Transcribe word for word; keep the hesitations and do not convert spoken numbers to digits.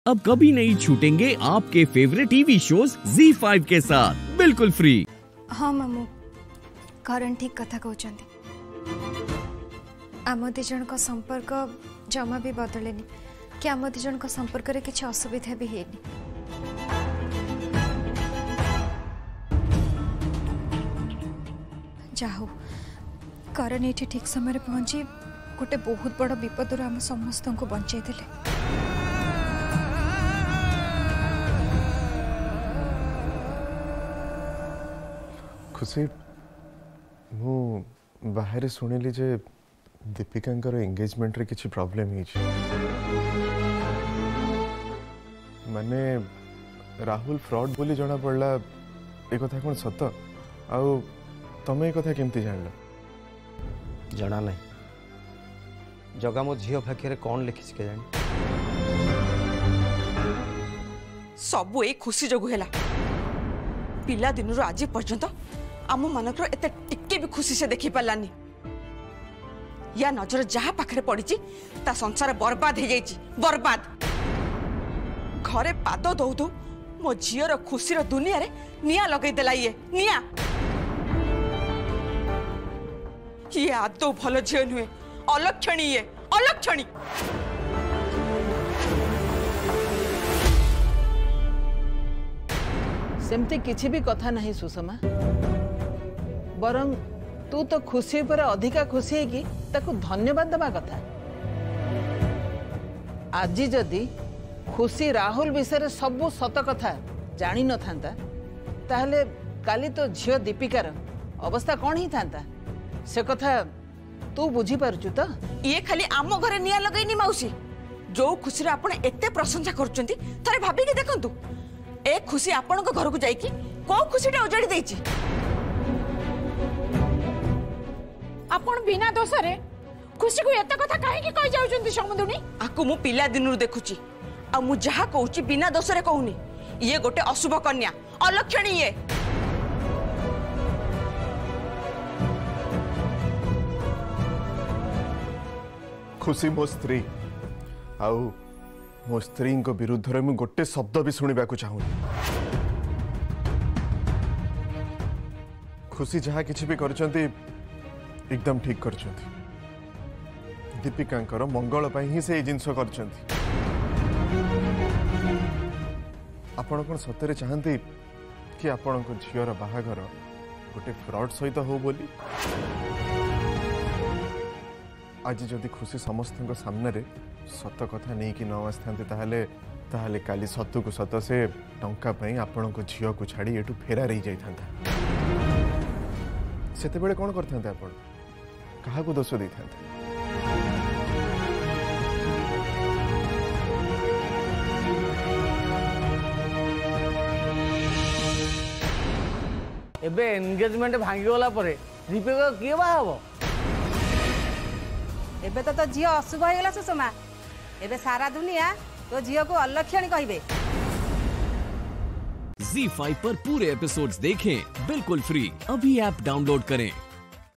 अब कभी नहीं छूटेंगे आपके favourite TV shows Zee five के साथ बिल्कुल फ्री। हाँ मामू करण ठीक कथा कहते आम दिजन का संपर्क जमा भी बदलेनी कि आम दिजन का संपर्क रे किसी असुविधा भी है जाहु करण ये ठीक समय पहुंची गोटे बहुत बड़ विपद आम समस्त को बचाई देले। खुशी मु बाहर शुणिली जे दीपिका एंगेजमेंट रे किछि प्रॉब्लम ही माने राहुल फ्रॉड बोली जना पड़ला ए कथा कोन सत आउ तमे ए कथा केमती जानल जना नहीं जगा मो झियो भाग्य रे कोन लिखिस के जानी सब ए खुशी जगु हैला पिला दिन रो आज पर्यंत आम मानकर एते टिके भी खुशी से देखी पालानी या नजर जहा पाखरे पड़ी ता संसार बर्बाद हो जाइए बर्बाद घरे पाद दौ दौ मो झीर खुशी दुनिया रे निया लगे देला ये निया ये आदौ भल झील नुहे अलक्षणी ये अलक्षणी सेमती किछि भी कथा नहीं सुषमा बरं तू तो खुशी पर अधिका खुशी है कि ताकू धन्यवाद दबा कथा आज जदि खुशी राहुल विषय सब सत कथा जानी न थांता ताहले काली तो झियो दीपिकार अवस्था कौन ही थांता से कथा तू बुझी पारुचु तो ये खाली आम घरे निया लगैनी मौसी जो खुशी आपण एते प्रशंसा करचंती थरे भाबी के देखंतु ए खुशी आपण को घर को जाई कि को खुशीटा उजाड़ी देछि आपण बिना दोष रे खुशी को एत कथा काहे की कहि जाउचंती समुदुनी आकु मु पिला दिनरु देखुची आ मु जहा कहूची बिना दोष रे कहूनी ये गोटे अशुभ कन्या अलक्षणी ये खुशी मो स्त्री आउ मो स्त्री को विरुद्ध रे मु गोटे शब्द भी सुनिबा को चाहूँ खुशी जहा किछि भी करचंती एकदम ठीक करचंती दीपिका मंगल पाई ही से जिनस करचंती आपण कोन सतरे चाहंती कि आपण को झियर बाहागर गोटे फ्रॉड सहित हो बोली आज जदि खुशी समस्त सामने रे सत कथा नहीं कि न आसते ताहले ताहले काली सतु को सत से टंका पई आपण को झियो को छाड़ी एटू फेरा रही जाइथांता सेते बेले कोन करथांते आपण कहा को दोष देथांते एबे एंगेजमेंट भांगी गला परे दीपिका किए बा हबो एबे तो तो झियो अशुभ हो गला सुषमा एबे सारा दुनिया तो झियो को अलक्षणी कहिबे। ज़ी फाइव पर पूरे एपिसोड्स देखें बिल्कुल फ्री अभी ऐप डाउनलोड करें।